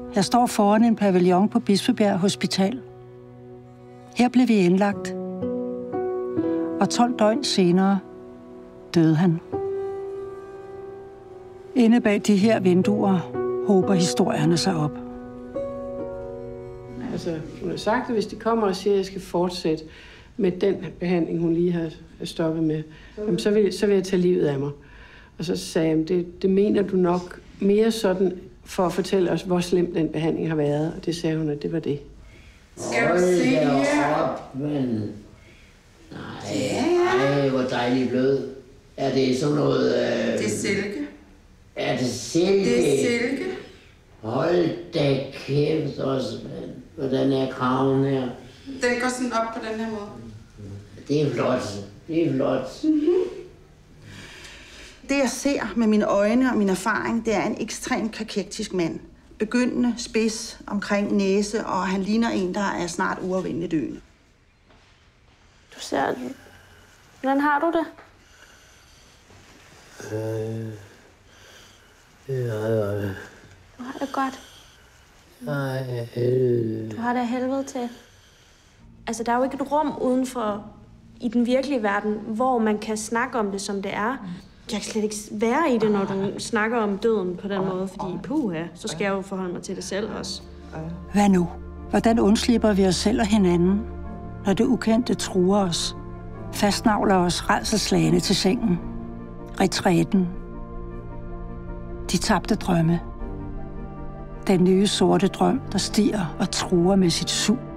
Jeg står foran en pavillon på Bispebjerg Hospital. Her blev vi indlagt. Og 12 døgn senere døde han. Inde bag de her vinduer hober historierne sig op. Altså, hun har sagt, at hvis de kommer og siger, at jeg skal fortsætte med den behandling, hun lige har stoppet med, jamen, så vil jeg tage livet af mig. Og så sagde jeg, det mener du nok mere sådan for at fortælle os, hvor slem den behandling har været. Og det sagde hun, at det var det. Skal du se her? Men... Nej, hvor dejligt blød. Er det sådan noget... Det er silke. Er det silke? Det er silke. Hold da kæft også, mand. Hvordan er kraven her? Den går sådan op på den her måde. Det er flot. Det er flot. Det, jeg ser med mine øjne og min erfaring, det er en ekstremt kakektisk mand. Begyndende, spids, omkring næse, og han ligner en, der er snart uafvendeligt døende. Du ser... Hvordan har du det? Du har det godt. Du har det af helvede til. Altså, der er jo ikke et rum udenfor i den virkelige verden, hvor man kan snakke om det, som det er. Jeg kan slet ikke være i det, når du snakker om døden på den måde, fordi puha, så skal jeg jo forholde mig til det selv også. Hvad nu? Hvordan undslipper vi os selv og hinanden, når det ukendte truer os? Fastnavler os rædselslagende til sengen. Retræten. De tabte drømme. Den nye sorte drøm, der stiger og truer med sit sug.